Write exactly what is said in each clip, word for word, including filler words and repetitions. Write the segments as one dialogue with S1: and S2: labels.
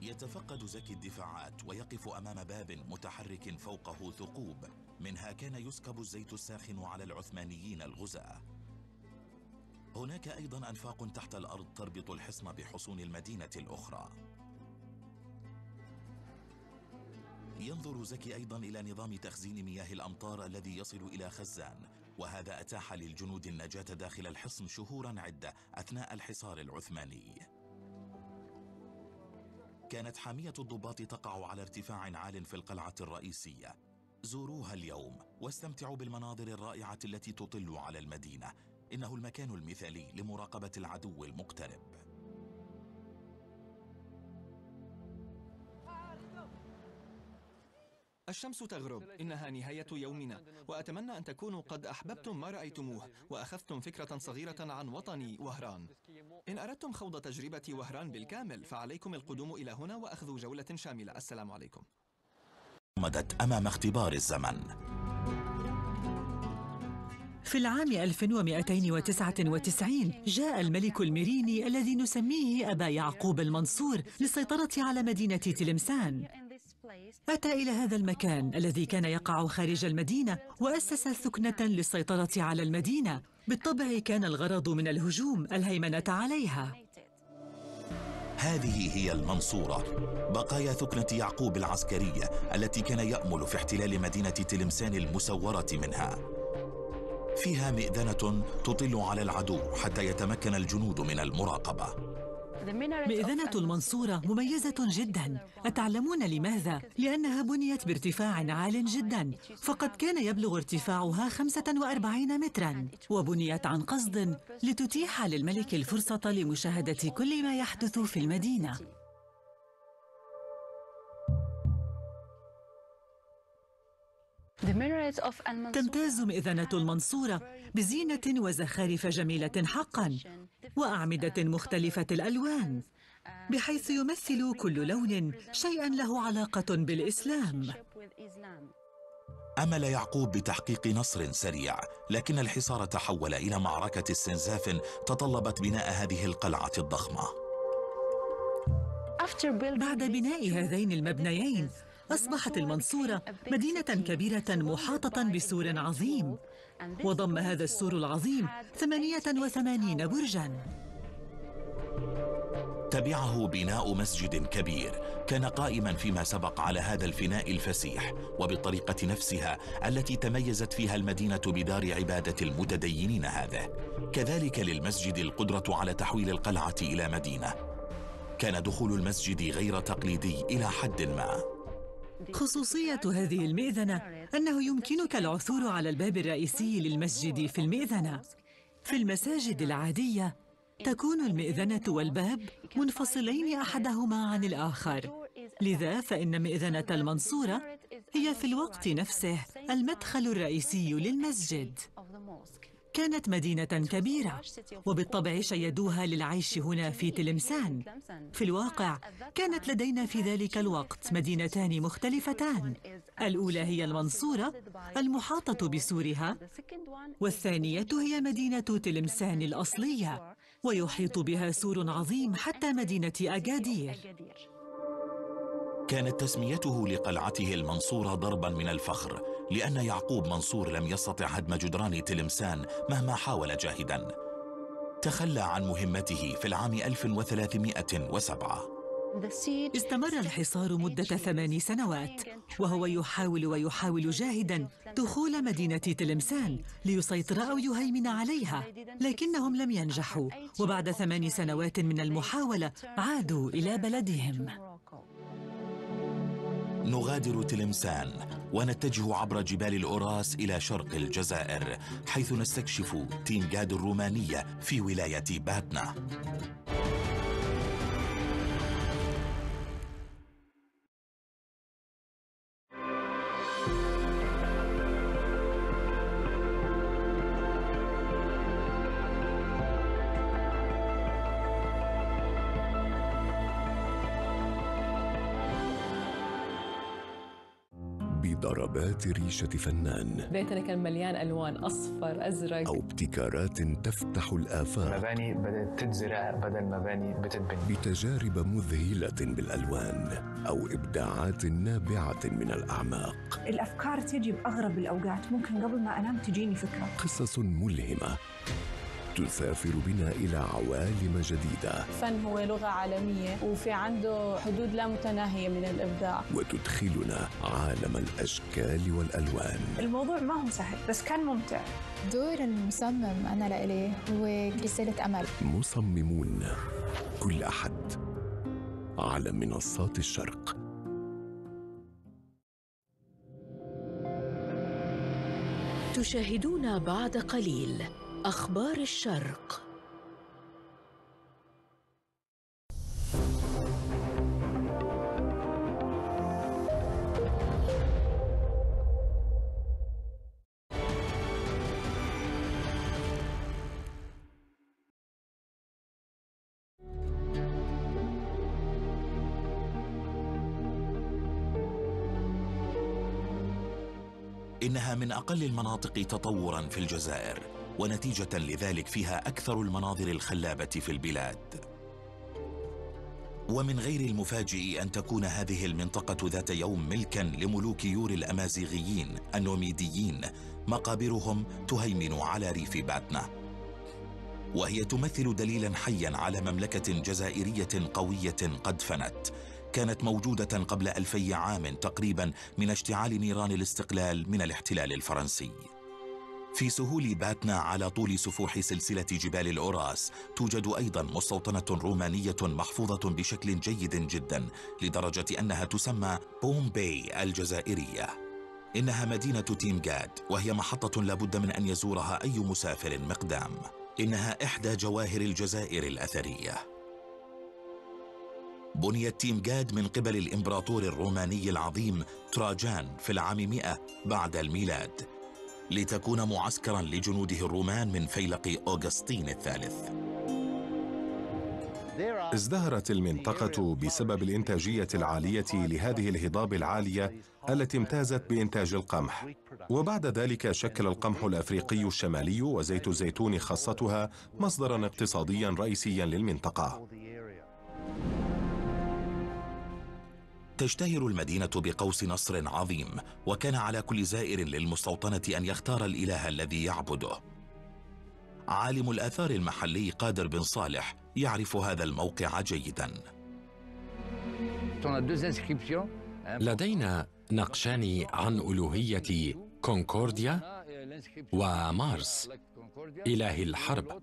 S1: يتفقد زكي الدفاعات ويقف أمام باب متحرك فوقه ثقوب، منها كان يسكب الزيت الساخن على العثمانيين الغزاة. هناك أيضا أنفاق تحت الأرض تربط الحصن بحصون المدينة الأخرى. ينظر زكي أيضا إلى نظام تخزين مياه الأمطار الذي يصل إلى خزان، وهذا أتاح للجنود النجاة داخل الحصن شهورا عدة أثناء الحصار العثماني. كانت حامية الضباط تقع على ارتفاع عال في القلعة الرئيسية. زوروها اليوم واستمتعوا بالمناظر الرائعة التي تطل على المدينة. إنه المكان المثالي لمراقبة العدو المقترب.
S2: الشمس تغرب، إنها نهاية يومنا، وأتمنى أن تكونوا قد أحببتم ما رأيتموه وأخذتم فكرة صغيرة عن وطني وهران. إن أردتم خوض تجربة وهران بالكامل فعليكم القدوم إلى هنا وأخذ جولة شاملة. السلام عليكم.
S1: مدت أمام اختبار الزمن.
S3: في العام ألف ومئتين وتسعة وتسعين جاء الملك الميريني الذي نسميه أبا يعقوب المنصور للسيطرة على مدينة تلمسان. أتى إلى هذا المكان الذي كان يقع خارج المدينة وأسس ثكنة للسيطرة على المدينة. بالطبع كان الغرض من الهجوم الهيمنة عليها.
S1: هذه هي المنصورة، بقايا ثكنة يعقوب العسكرية التي كان يأمل في احتلال مدينة تلمسان المسورة منها. فيها مئذنة تطل على العدو حتى يتمكن الجنود من المراقبة.
S3: مئذنة المنصورة مميزة جدا. أتعلمون لماذا؟ لأنها بنيت بارتفاع عال جدا، فقد كان يبلغ ارتفاعها خمسة وأربعين مترا، وبنيت عن قصد لتتيح للملك الفرصة لمشاهدة كل ما يحدث في المدينة. تمتاز مئذنة المنصورة بزينة وزخارف جميلة حقاً، وأعمدة مختلفة الألوان، بحيث يمثل كل لون شيئاً له علاقة بالإسلام.
S1: أمل يعقوب بتحقيق نصر سريع، لكن الحصار تحول إلى معركة استنزاف تطلبت بناء هذه القلعة الضخمة.
S3: بعد بناء هذين المبنيين أصبحت المنصورة مدينة كبيرة محاطة بسور عظيم، وضم هذا السور العظيم ثمانية وثمانين برجاً.
S1: تبعه بناء مسجد كبير كان قائماً فيما سبق على هذا الفناء الفسيح وبالطريقة نفسها التي تميزت فيها المدينة بدار عبادة المتدينين هذه. كذلك للمسجد القدرة على تحويل القلعة إلى مدينة. كان دخول المسجد غير تقليدي إلى حد ما.
S3: خصوصية هذه المئذنة أنه يمكنك العثور على الباب الرئيسي للمسجد في المئذنة. في المساجد العادية تكون المئذنة والباب منفصلين أحدهما عن الآخر، لذا فإن مئذنة المنصورة هي في الوقت نفسه المدخل الرئيسي للمسجد. كانت مدينة كبيرة، وبالطبع شيدوها للعيش هنا في تلمسان. في الواقع كانت لدينا في ذلك الوقت مدينتان مختلفتان، الأولى هي المنصورة المحاطة بسورها، والثانية هي مدينة تلمسان الأصلية، ويحيط بها سور عظيم حتى مدينة أجادير.
S1: كانت تسميته لقلعته المنصورة ضرباً من الفخر، لأن يعقوب منصور لم يستطع هدم جدران تلمسان مهما حاول جاهداً. تخلى عن مهمته في العام ألف وثلاثمائة وسبعة.
S3: استمر الحصار مدة ثمان سنوات، وهو يحاول ويحاول جاهداً دخول مدينة تلمسان ليسيطر أو يهيمن عليها، لكنهم لم ينجحوا، وبعد ثمان سنوات من المحاولة عادوا إلى بلدهم.
S1: نغادر تلمسان ونتجه عبر جبال الأوراس إلى شرق الجزائر، حيث نستكشف تينغاد الرومانية في ولاية باتنا.
S4: ضربات ريشة فنان.
S5: بيتنا كان مليان ألوان، أصفر، أزرق.
S4: أو ابتكارات تفتح الآفاق.
S6: مباني بدأت تتزرع بدل مباني بتتبني.
S4: بتجارب مذهلة بالألوان أو إبداعات نابعة من الأعماق.
S7: الأفكار تجي بأغرب الأوقات، ممكن قبل ما أنام تجيني فكرة.
S4: قصص ملهمة تسافر بنا إلى عوالم جديدة.
S5: الفن هو لغة عالمية وفي عنده حدود لا متناهية من الإبداع،
S4: وتدخلنا عالم الأشكال والألوان.
S7: الموضوع ما هو سهل بس كان ممتع.
S8: دور المصمم أنا لإلي هو رسالة أمل.
S4: مصممون كل أحد على منصات الشرق.
S9: تشاهدون بعد قليل أخبار الشرق.
S1: إنها من أقل المناطق تطوراً في الجزائر، ونتيجة لذلك فيها أكثر المناظر الخلابة في البلاد. ومن غير المفاجئ أن تكون هذه المنطقة ذات يوم ملكاً لملوك يور الأمازيغيين النوميديين، مقابرهم تهيمن على ريف باتنا، وهي تمثل دليلاً حياً على مملكة جزائرية قوية قد فنت، كانت موجودة قبل ألفي عام تقريباً من اشتعال نيران الاستقلال من الاحتلال الفرنسي. في سهول باتنا على طول سفوح سلسلة جبال الأوراس توجد أيضاً مستوطنة رومانية محفوظة بشكل جيد جداً، لدرجة أنها تسمى بومباي الجزائرية. إنها مدينة تيمغاد، وهي محطة لابد من أن يزورها أي مسافر مقدام. إنها إحدى جواهر الجزائر الأثرية. بنيت تيمغاد من قبل الإمبراطور الروماني العظيم تراجان في العام مئة بعد الميلاد، لتكون معسكراً لجنوده الرومان من فيلق أوغسطين الثالث.
S10: ازدهرت المنطقة بسبب الإنتاجية العالية لهذه الهضاب العالية التي امتازت بإنتاج القمح، وبعد ذلك شكل القمح الأفريقي الشمالي وزيت الزيتون خاصتها مصدراً اقتصادياً رئيسياً للمنطقة.
S1: تشتهر المدينة بقوس نصر عظيم، وكان على كل زائر للمستوطنة أن يختار الإله الذي يعبده. عالم الآثار المحلي قادر بن صالح يعرف هذا الموقع جيداً.
S11: لدينا نقشان عن ألوهية كونكورديا ومارس إله الحرب،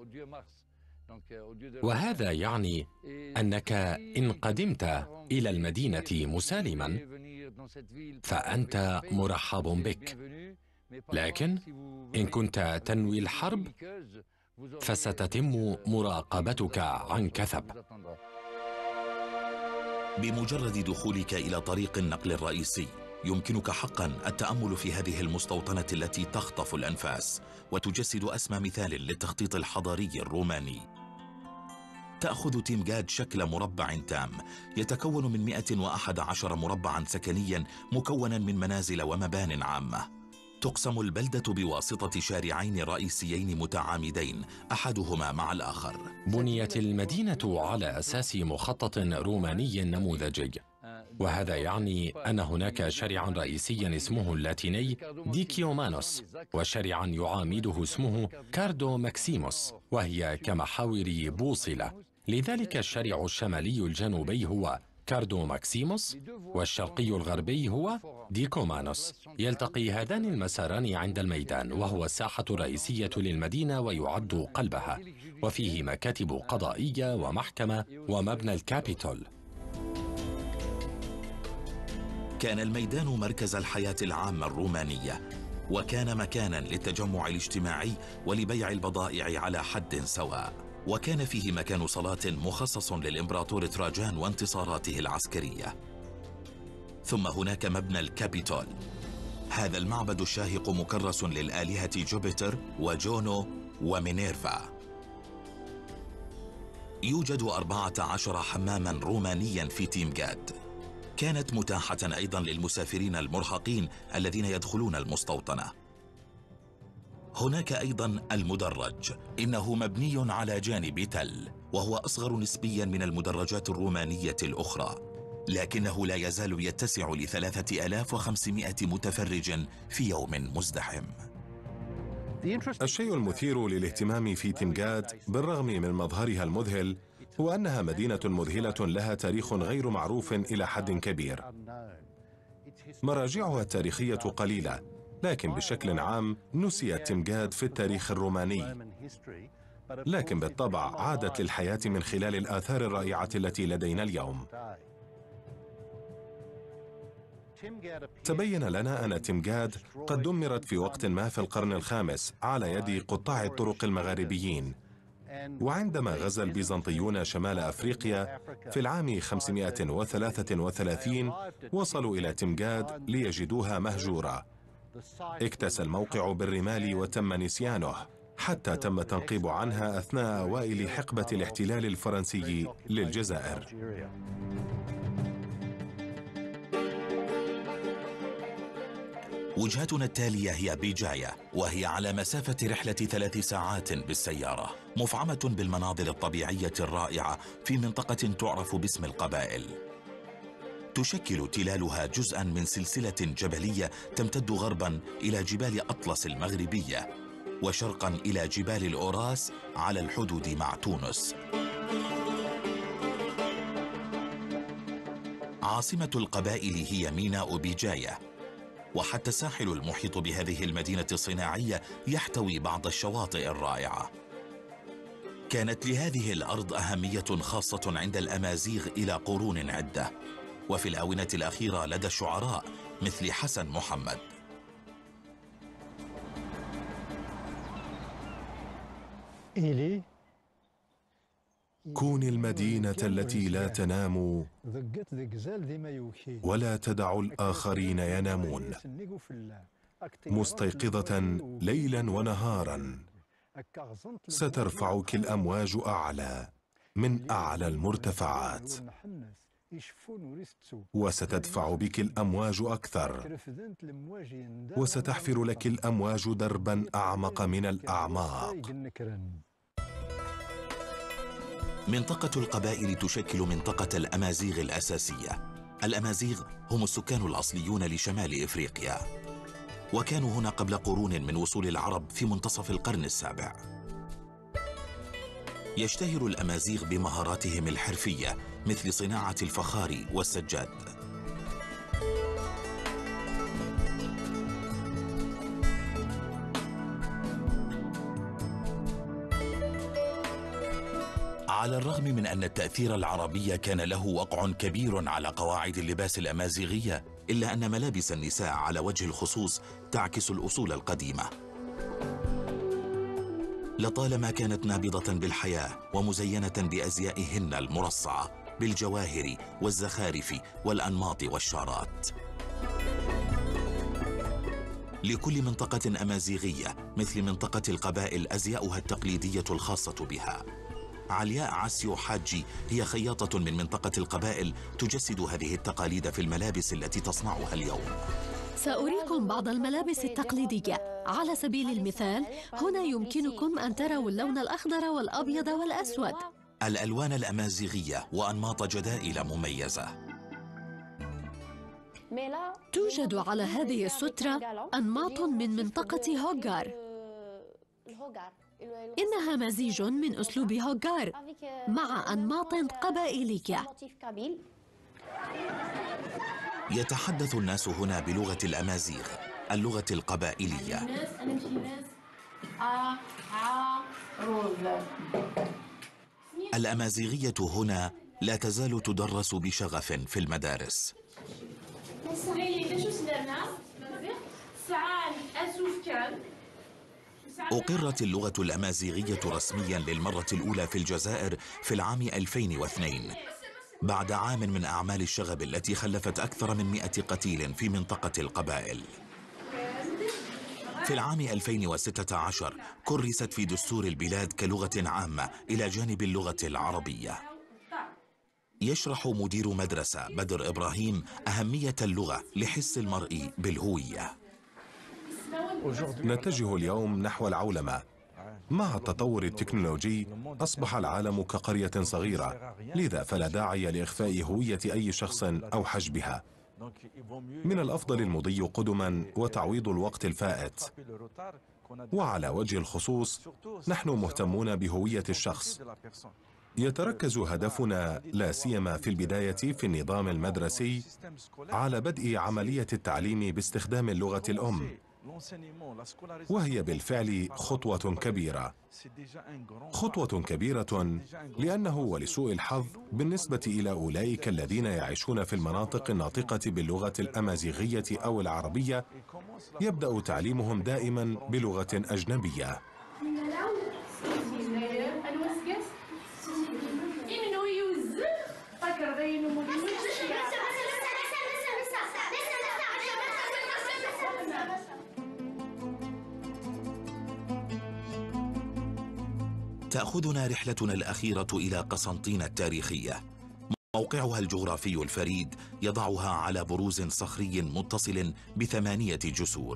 S11: وهذا يعني أنك إن قدمت إلى المدينة مسالماً فأنت مرحب بك، لكن إن كنت تنوي الحرب فستتم مراقبتك عن كثب.
S1: بمجرد دخولك إلى طريق النقل الرئيسي يمكنك حقاً التأمل في هذه المستوطنة التي تخطف الأنفاس وتجسد أسمى مثال للتخطيط الحضاري الروماني. تأخذ تيمغاد شكل مربع تام يتكون من مئة وأحد عشر مربعاً سكنياً مكوناً من منازل ومبان عامة. تقسم البلدة بواسطة شارعين رئيسيين متعامدين أحدهما مع الآخر.
S11: بنيت المدينة على أساس مخطط روماني نموذجي، وهذا يعني أن هناك شارعاً رئيسياً اسمه اللاتيني ديكيومانوس، وشارعاً يعامده اسمه كاردو ماكسيموس، وهي كمحاور بوصلة. لذلك الشارع الشمالي الجنوبي هو كاردو ماكسيموس، والشرقي الغربي هو ديكومانوس. يلتقي هذان المساران عند الميدان، وهو الساحة الرئيسية للمدينة ويعد قلبها، وفيه مكاتب قضائية ومحكمة ومبنى الكابيتول.
S1: كان الميدان مركز الحياة العامة الرومانية، وكان مكاناً للتجمع الاجتماعي ولبيع البضائع على حد سواء، وكان فيه مكان صلاة مخصص للإمبراطور تراجان وانتصاراته العسكرية. ثم هناك مبنى الكابيتول، هذا المعبد الشاهق مكرس للآلهة جوبيتر وجونو ومينيرفا. يوجد أربعة عشر حماماً رومانياً في تيمغاد، كانت متاحة أيضا للمسافرين المرهقين الذين يدخلون المستوطنة. هناك أيضا المدرج، إنه مبني على جانب تل، وهو أصغر نسبيا من المدرجات الرومانية الأخرى، لكنه لا يزال يتسع لثلاثة آلاف وخمسمائة متفرج في يوم مزدحم.
S10: الشيء المثير للاهتمام في تمجاد بالرغم من مظهرها المذهل هو أنها مدينة مذهلة لها تاريخ غير معروف إلى حد كبير. مراجعها التاريخية قليلة، لكن بشكل عام نسيت تمجاد في التاريخ الروماني، لكن بالطبع عادت للحياة من خلال الآثار الرائعة التي لدينا اليوم. تبين لنا أن تمجاد قد دمرت في وقت ما في القرن الخامس على يد قطاع الطرق المغاربيين، وعندما غزا البيزنطيون شمال أفريقيا في العام خمسمائة وثلاثة وثلاثين وصلوا إلى تمجاد ليجدوها مهجورة. اكتسى الموقع بالرمال وتم نسيانه، حتى تم التنقيب عنها أثناء أوائل حقبة الاحتلال الفرنسي للجزائر.
S1: وجهتنا التالية هي بيجاية، وهي على مسافة رحلة ثلاث ساعات بالسيارة، مفعمة بالمناظر الطبيعية الرائعة في منطقة تعرف باسم القبائل. تشكل تلالها جزءاً من سلسلة جبلية تمتد غرباً إلى جبال أطلس المغربية، وشرقاً إلى جبال الأوراس على الحدود مع تونس. عاصمة القبائل هي ميناء بيجاية، وحتى الساحل المحيط بهذه المدينة الصناعية يحتوي بعض الشواطئ الرائعة. كانت لهذه الأرض أهمية خاصة عند الأمازيغ إلى قرون عدة، وفي الآونة الأخيرة لدى الشعراء مثل حسن محمد.
S10: كوني المدينة التي لا تنام ولا تدع الآخرين ينامون، مستيقظة ليلا ونهارا، سترفعك الأمواج أعلى من أعلى المرتفعات، وستدفع بك الأمواج أكثر، وستحفر لك الأمواج دربا أعمق من الأعماق.
S1: منطقة القبائل تشكل منطقة الأمازيغ الأساسية. الأمازيغ هم السكان الأصليون لشمال إفريقيا، وكانوا هنا قبل قرون من وصول العرب في منتصف القرن السابع. يشتهر الأمازيغ بمهاراتهم الحرفية مثل صناعة الفخار والسجاد. على الرغم من أن التأثير العربي كان له وقع كبير على قواعد اللباس الأمازيغية، إلا أن ملابس النساء على وجه الخصوص تعكس الأصول القديمة. لطالما كانت نابضة بالحياة ومزينة بأزيائهن المرصعة بالجواهر والزخارف والأنماط والشارات. لكل منطقة أمازيغية مثل منطقة القبائل أزياؤها التقليدية الخاصة بها. علياء عسيو حاجي هي خياطة من منطقة القبائل تجسد هذه التقاليد في الملابس التي تصنعها اليوم.
S9: سأريكم بعض الملابس التقليدية. على سبيل المثال، هنا يمكنكم أن تروا اللون الأخضر والأبيض والأسود.
S1: الألوان الأمازيغية وأنماط جدائل مميزة.
S9: توجد على هذه السترة أنماط من منطقة هوغار. إنها مزيج من أسلوب هوغار مع أنماط قبائلية.
S1: يتحدث الناس هنا بلغة الأمازيغ، اللغة القبائلية. الأمازيغية هنا لا تزال تدرس بشغف في المدارس. أقرت اللغة الأمازيغية رسمياً للمرة الأولى في الجزائر في العام ألفين واثنين، بعد عام من أعمال الشغب التي خلفت أكثر من مئة قتيل في منطقة القبائل. في العام ألفين وستة عشر كرست في دستور البلاد كلغة عامة إلى جانب اللغة العربية. يشرح مدير مدرسة بدر إبراهيم أهمية اللغة لحس المرء بالهوية.
S10: نتجه اليوم نحو العولمة. مع التطور التكنولوجي أصبح العالم كقرية صغيرة، لذا فلا داعي لإخفاء هوية أي شخص أو حجبها. من الأفضل المضي قدما وتعويض الوقت الفائت. وعلى وجه الخصوص نحن مهتمون بهوية الشخص. يتركز هدفنا لا سيما في البداية في النظام المدرسي على بدء عملية التعليم باستخدام اللغة الأم، وهي بالفعل خطوة كبيرة. خطوة كبيرة لأنه ولسوء الحظ بالنسبة إلى أولئك الذين يعيشون في المناطق الناطقة باللغة الأمازيغية أو العربية، يبدأ تعليمهم دائما بلغة أجنبية.
S1: تأخذنا رحلتنا الأخيرة إلى قسنطينة التاريخية. موقعها الجغرافي الفريد يضعها على بروز صخري متصل بثمانية جسور.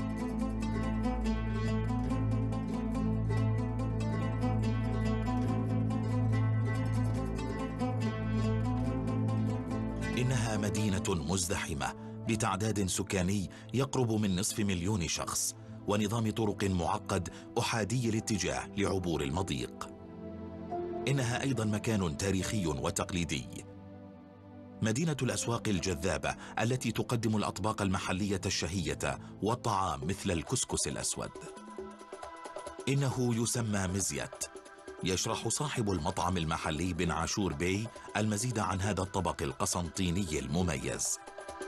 S1: إنها مدينة مزدحمة بتعداد سكاني يقرب من نصف مليون شخص، ونظام طرق معقد أحادي الاتجاه لعبور المضيق. إنها أيضا مكان تاريخي وتقليدي. مدينة الأسواق الجذابة التي تقدم الأطباق المحلية الشهية والطعام مثل الكسكس الأسود. إنه يسمى مزيت. يشرح صاحب المطعم المحلي بن عاشور بي المزيد عن هذا الطبق القسنطيني المميز.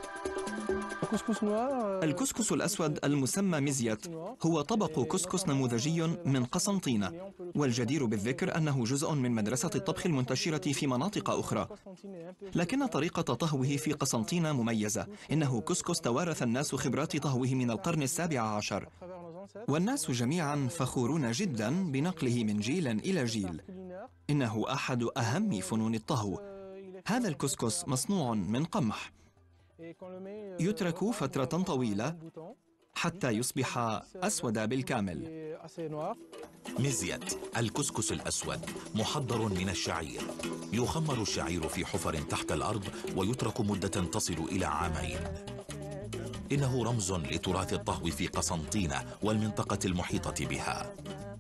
S2: الكسكس الأسود المسمى مزيت هو طبق كسكس نموذجي من قسنطينة، والجدير بالذكر أنه جزء من مدرسة الطبخ المنتشرة في مناطق أخرى. لكن طريقة طهوه في قسنطينة مميزة. إنه كسكس توارث الناس خبرات طهوه من القرن السابع عشر، والناس جميعا فخورون جدا بنقله من جيل إلى جيل. إنه أحد أهم فنون الطهو. هذا الكسكس مصنوع من قمح، يترك فترة طويلة حتى يصبح أسود بالكامل.
S1: مزيت الكسكس الأسود محضر من الشعير. يخمر الشعير في حفر تحت الأرض ويترك مدة تصل إلى عامين. إنه رمز لتراث الطهو في قسنطينة والمنطقة المحيطة بها.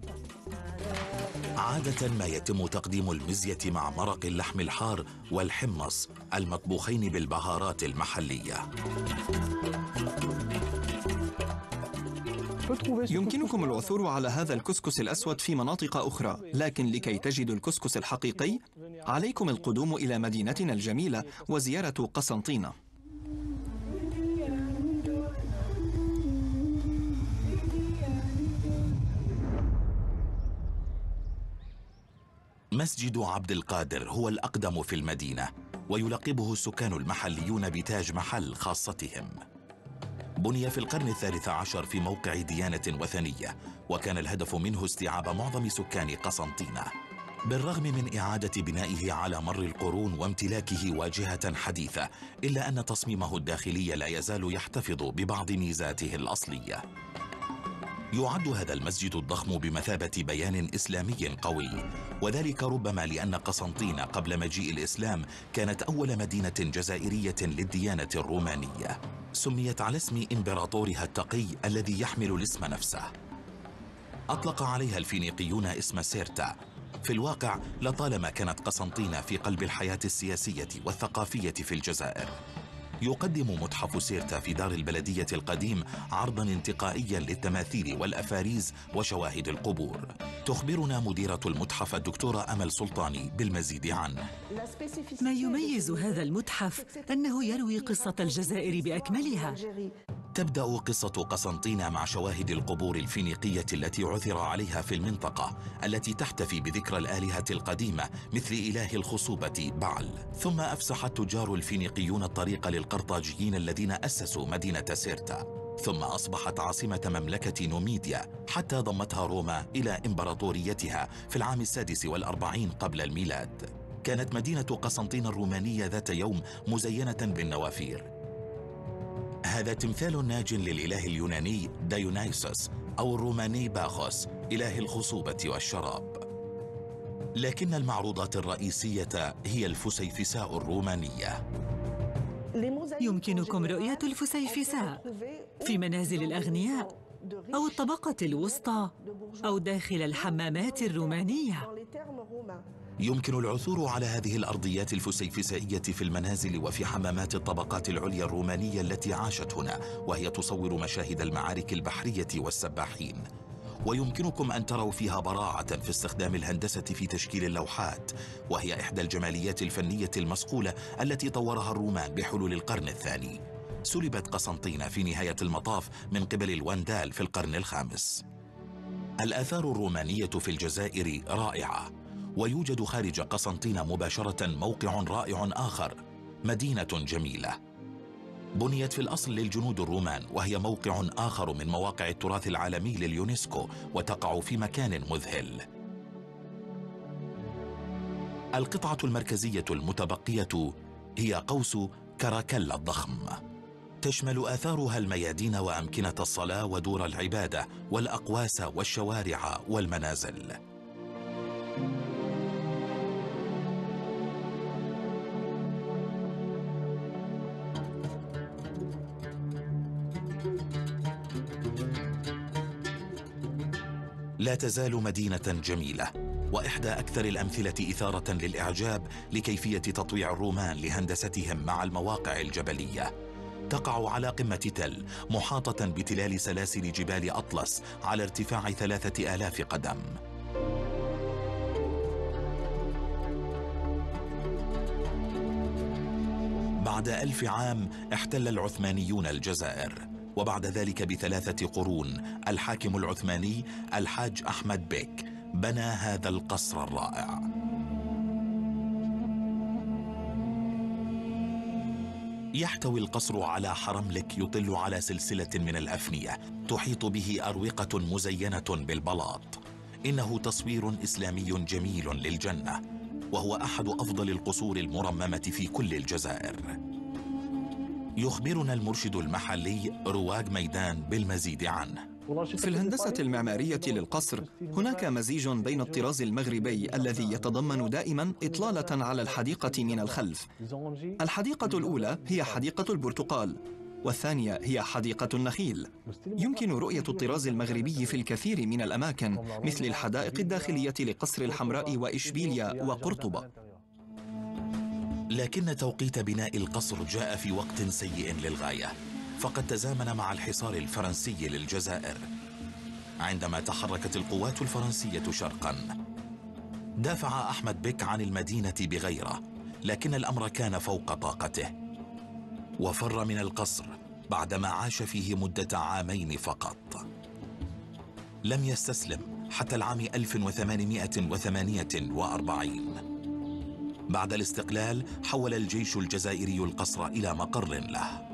S1: عادة ما يتم تقديم المزيت مع مرق اللحم الحار والحمص المطبوخين بالبهارات المحلية.
S2: يمكنكم العثور على هذا الكسكس الأسود في مناطق أخرى، لكن لكي تجدوا الكسكس الحقيقي عليكم القدوم إلى مدينتنا الجميلة وزيارة قسنطينة.
S1: مسجد عبد القادر هو الأقدم في المدينة، ويلقبه السكان المحليون بتاج محل خاصتهم. بني في القرن الثالث عشر في موقع ديانة وثنية، وكان الهدف منه استيعاب معظم سكان قسنطينة. بالرغم من إعادة بنائه على مر القرون وامتلاكه واجهة حديثة، إلا أن تصميمه الداخلي لا يزال يحتفظ ببعض ميزاته الأصلية. يعد هذا المسجد الضخم بمثابة بيان إسلامي قوي، وذلك ربما لأن قسنطينة قبل مجيء الإسلام كانت أول مدينة جزائرية للديانة الرومانية. سميت على اسم إمبراطورها التقي الذي يحمل الاسم نفسه. أطلق عليها الفينيقيون اسم سيرتا. في الواقع لطالما كانت قسنطينة في قلب الحياة السياسية والثقافية في الجزائر. يقدم متحف سيرتا في دار البلدية القديم عرضاً انتقائياً للتماثيل والأفاريز وشواهد القبور. تخبرنا مديرة المتحف الدكتورة أمل سلطاني بالمزيد عنه.
S3: ما يميز هذا المتحف أنه يروي قصة الجزائر بأكملها.
S1: تبدأ قصة قسنطينة مع شواهد القبور الفينيقية التي عثر عليها في المنطقة التي تحتفي بذكرى الآلهة القديمة مثل إله الخصوبة بعل. ثم أفسح التجار الفينيقيون الطريق للقرطاجيين الذين أسسوا مدينة سيرتا، ثم أصبحت عاصمة مملكة نوميديا حتى ضمتها روما إلى إمبراطوريتها في العام السادس والأربعين قبل الميلاد. كانت مدينة قسنطين الرومانية ذات يوم مزينة بالنوافير. هذا تمثال ناج للإله اليوناني دايونايسوس أو الروماني باخوس، إله الخصوبة والشراب. لكن المعروضات الرئيسية هي الفسيفساء الرومانية.
S3: يمكنكم رؤية الفسيفساء في منازل الأغنياء أو الطبقة الوسطى أو داخل الحمامات الرومانية.
S1: يمكن العثور على هذه الأرضيات الفسيفسائية في المنازل وفي حمامات الطبقات العليا الرومانية التي عاشت هنا، وهي تصور مشاهد المعارك البحرية والسباحين. ويمكنكم أن تروا فيها براعة في استخدام الهندسة في تشكيل اللوحات، وهي إحدى الجماليات الفنية المصقولة التي طورها الرومان بحلول القرن الثاني. سلبت قسنطين في نهاية المطاف من قبل الواندال في القرن الخامس. الآثار الرومانية في الجزائر رائعة، ويوجد خارج قسنطين مباشرة موقع رائع آخر، مدينة جميلة بنيت في الأصل للجنود الرومان، وهي موقع آخر من مواقع التراث العالمي لليونسكو، وتقع في مكان مذهل. القطعة المركزية المتبقية هي قوس كراكلا الضخم، تشمل آثارها الميادين وأمكنة الصلاة ودور العبادة والأقواس والشوارع والمنازل. لا تزال مدينة جميلة، وإحدى أكثر الأمثلة إثارة للإعجاب لكيفية تطويع الرومان لهندستهم مع المواقع الجبلية. تقع على قمة تل محاطة بتلال سلاسل جبال أطلس على ارتفاع ثلاثة آلاف قدم. بعد ألف عام احتل العثمانيون الجزائر، وبعد ذلك بثلاثة قرون الحاكم العثماني الحاج أحمد بيك بنى هذا القصر الرائع. يحتوي القصر على حرملك يطل على سلسلة من الأفنية تحيط به أروقة مزينة بالبلاط. إنه تصوير إسلامي جميل للجنة، وهو أحد أفضل القصور المرممة في كل الجزائر. يخبرنا المرشد المحلي رواق ميدان بالمزيد عنه.
S2: في الهندسة المعمارية للقصر هناك مزيج بين الطراز المغربي الذي يتضمن دائما إطلالة على الحديقة من الخلف. الحديقة الأولى هي حديقة البرتقال، والثانية هي حديقة النخيل. يمكن رؤية الطراز المغربي في الكثير من الأماكن مثل الحدائق الداخلية لقصر الحمراء وإشبيلية وقرطبة.
S1: لكن توقيت بناء القصر جاء في وقت سيء للغاية، فقد تزامن مع الحصار الفرنسي للجزائر. عندما تحركت القوات الفرنسية شرقا، دافع أحمد بيك عن المدينة بغيره، لكن الأمر كان فوق طاقته، وفر من القصر بعدما عاش فيه مدة عامين فقط. لم يستسلم حتى العام ألف وثمانمائة وثمانية وأربعين. بعد الاستقلال حول الجيش الجزائري القصر إلى مقر له.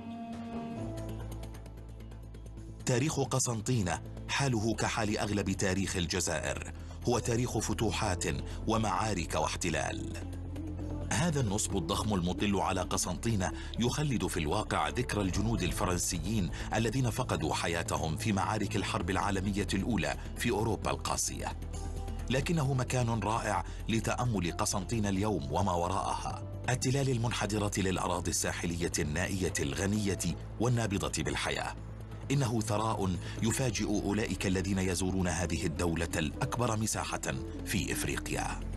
S1: تاريخ قسنطين حاله كحال أغلب تاريخ الجزائر، هو تاريخ فتوحات ومعارك واحتلال. هذا النصب الضخم المطل على قسنطين يخلد في الواقع ذكرى الجنود الفرنسيين الذين فقدوا حياتهم في معارك الحرب العالمية الأولى في أوروبا القاسية. لكنه مكان رائع لتأمل قسنطين اليوم وما وراءها، التلال المنحدرة للأراضي الساحلية النائية الغنية والنابضة بالحياة. إنه ثراء يفاجئ أولئك الذين يزورون هذه الدولة الأكبر مساحة في إفريقيا.